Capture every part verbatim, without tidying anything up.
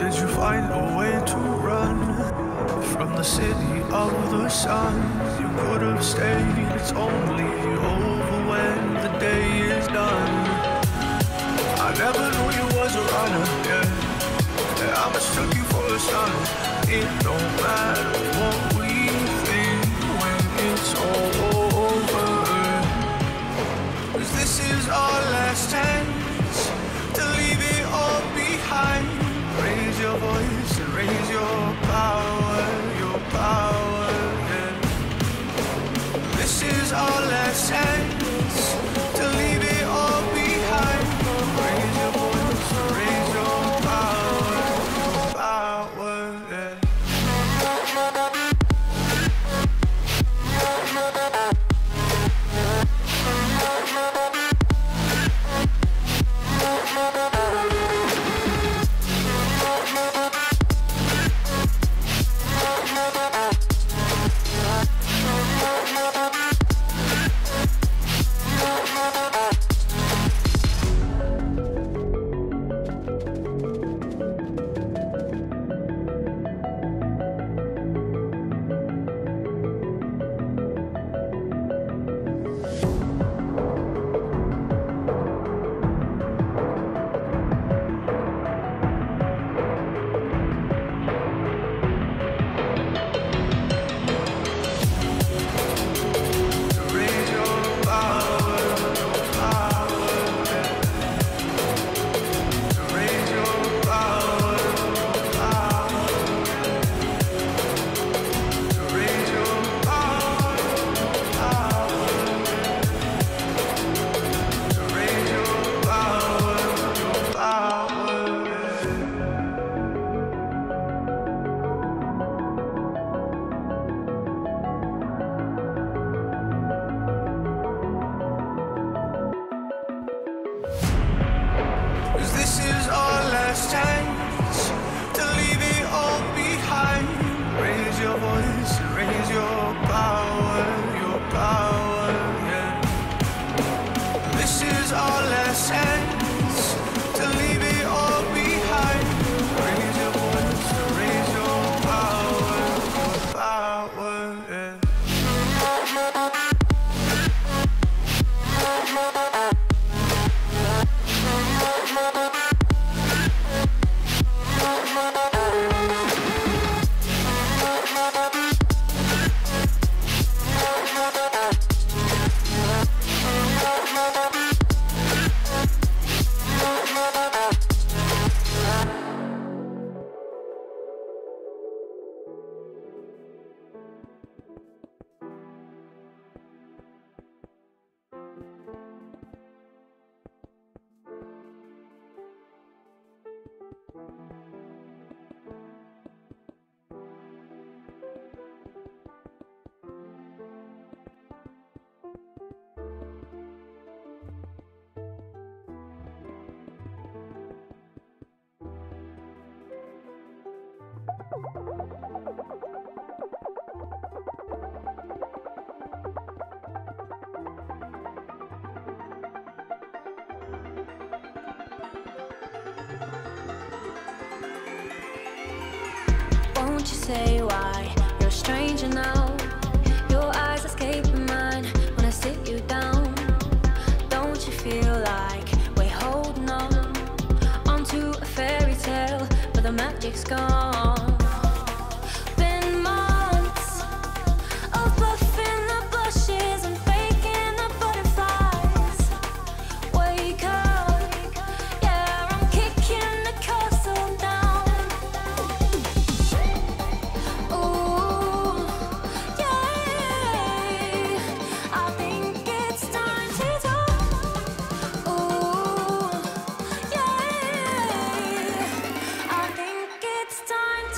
Did you find a way to run from the city of the sun? You could have stayed, it's only over when the day is done. I never knew you was a runner, yeah, yeah, I mistook you for a son. It don't matter what we think when it's all over, 'cause this is our last chance to leave it all behind. Raise your voice and raise your power, your power, yeah. This is our last chance to leave it all behind. Raise your voice and raise your power, your power, yeah. Won't you say why you're a stranger now? Your eyes escape mine when I sit you down. Don't you feel like we're holding on onto a fairy tale, but the magic's gone? Been months of bluffing the bushes and faking the butterflies. Wake up, yeah, I'm kicking the castle down. Ooh, yeah, I think it's time to talk. Ooh, yeah, I think it's time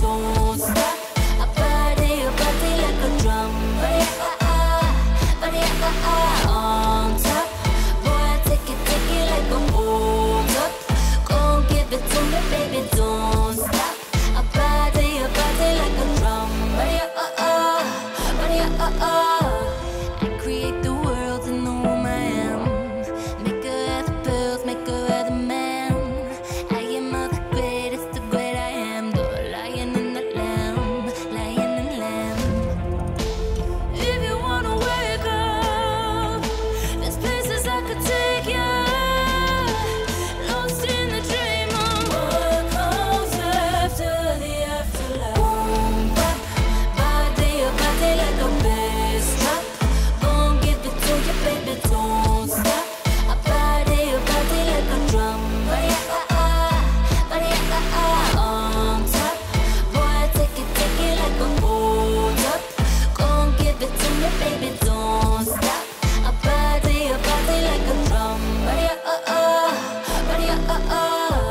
don't stop. I body your body like a drum. Body ah ah, body ah ah, on top. Boy, I take it, take it like a hold up. Gon' give it to me, baby, don't stop. I body your body like a drum. Body ah ah, body ah ah. I create the world in the womb I am. Make her have the pills, make her have the man. I am of the greatest, the great I am. The lion and the lamb, lion and lamb. If you wanna wake up, there's places I could take you. Lost in the dream of what comes after the afterlife. Boom, bop, body your body like a bass drop. Gon' give it to you, baby, don't stop. I body your body like a drum. Body ah ah, body ah ah, on top. Boy, take it, take it like a hold up. Gon' give it to me, baby, don't stop. I body your body like a drum. Body ah ah, body ah ah.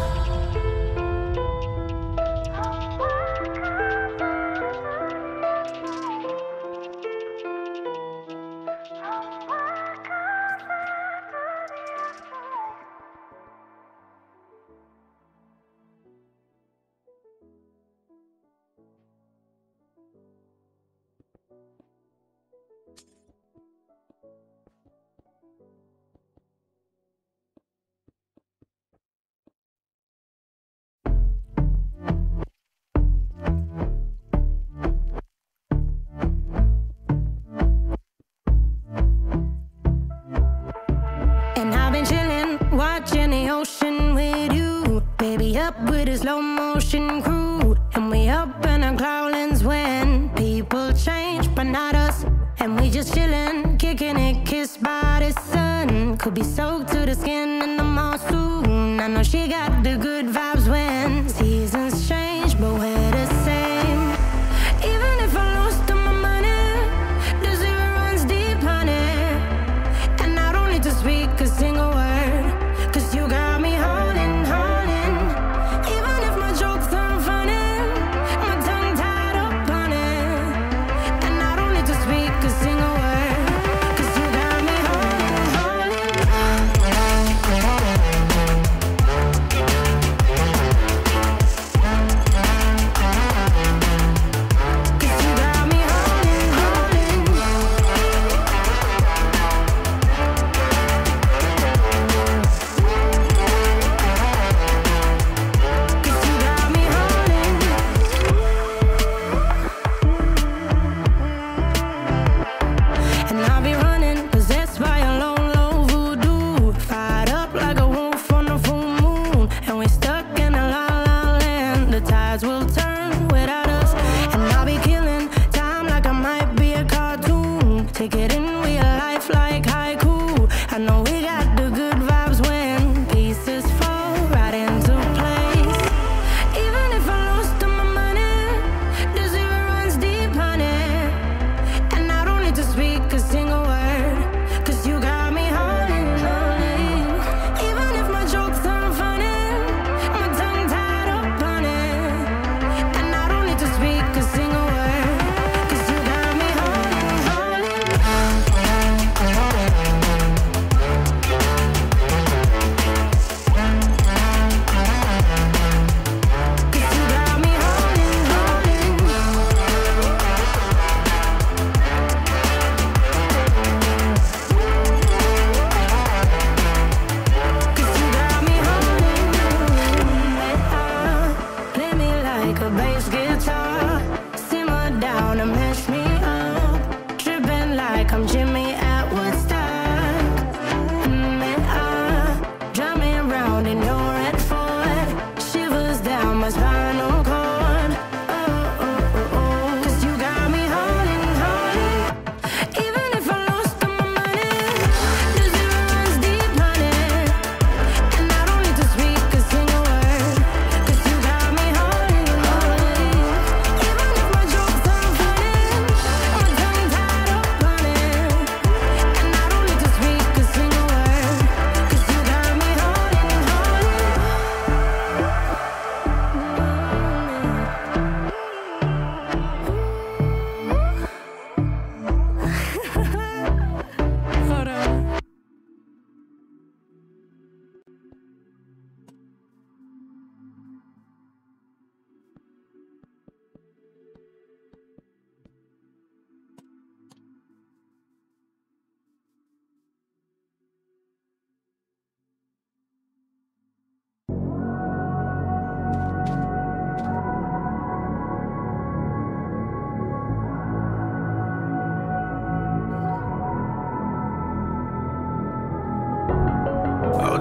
And I've been chillin', watching the ocean with you. Baby, up with a slow motion crew. And we up in our cloudlands when people change, but not us. And we just chillin', kicking it, kissed by the sun. Could be soaked to the skin in the mall soon. I know she got the good vibes when seasons change, but we're the same. Even if I lost all my money, the zero runs deep, honey. And I don't need to speak a single word, cause you got me holding, holding. Even if my jokes aren't funny, my tongue tied up on it. And I don't need to speak a single word, cause you got me holding, holding.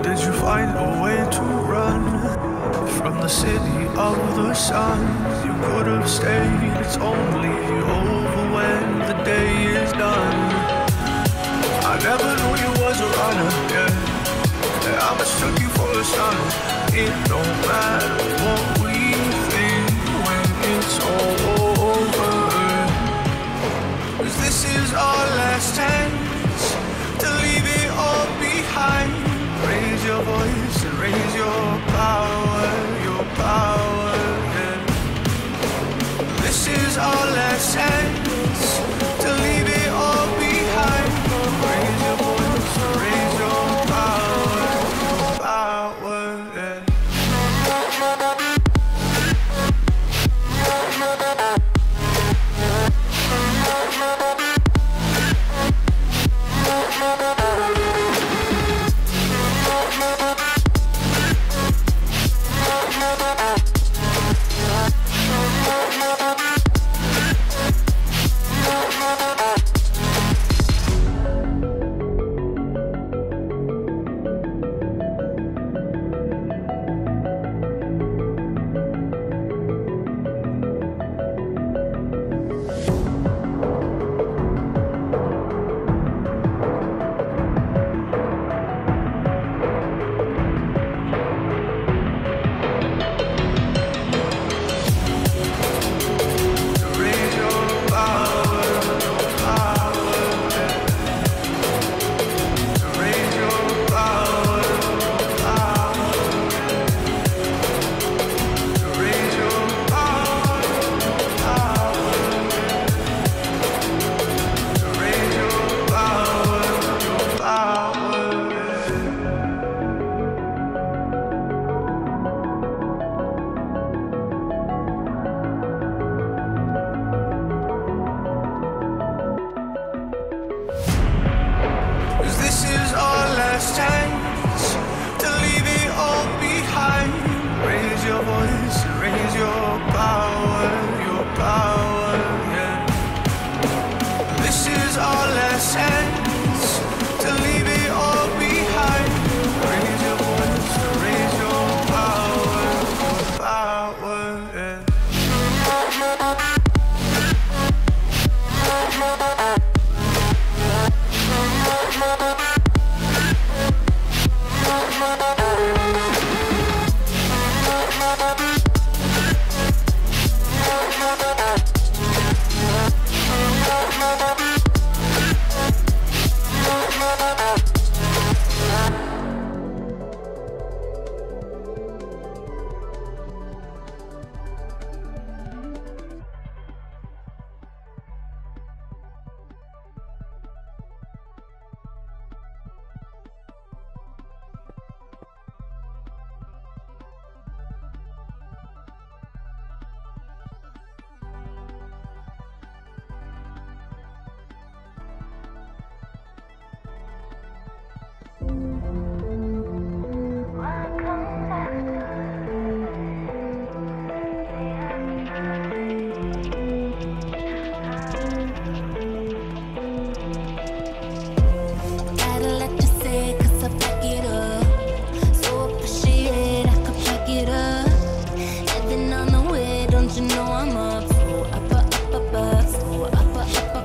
did you find a way to run from the city of the sun? You could have stayed, it's only over when the day is done. I never knew you was a runner, yeah, yeah, I mistook you for a son. It don't matter what we think when it's all over, 'cause this is our last chance to leave it all behind. Raise your voice and raise your power, your power, yeah. This is our last chance to leave it all behind. Raise your voice and raise your power, your power, yeah.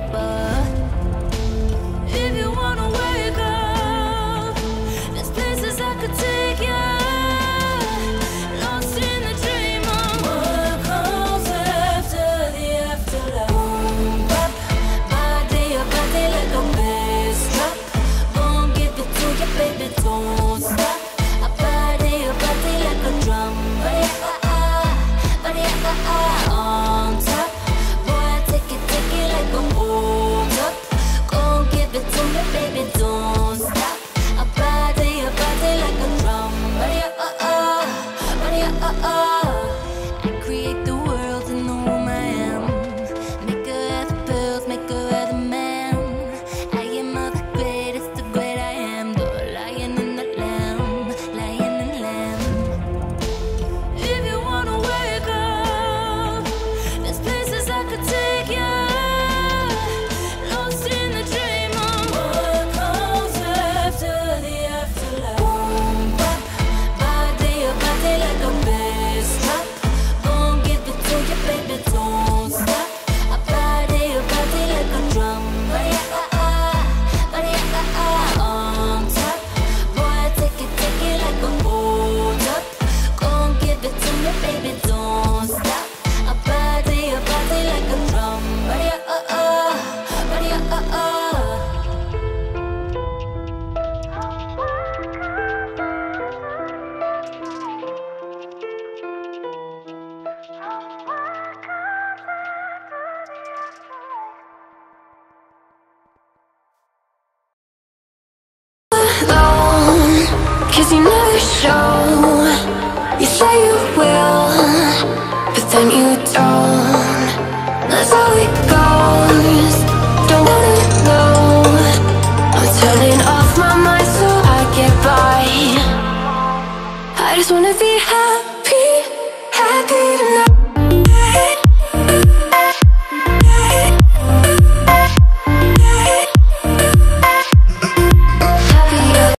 This place is show. You say you will, but then you don't. That's how it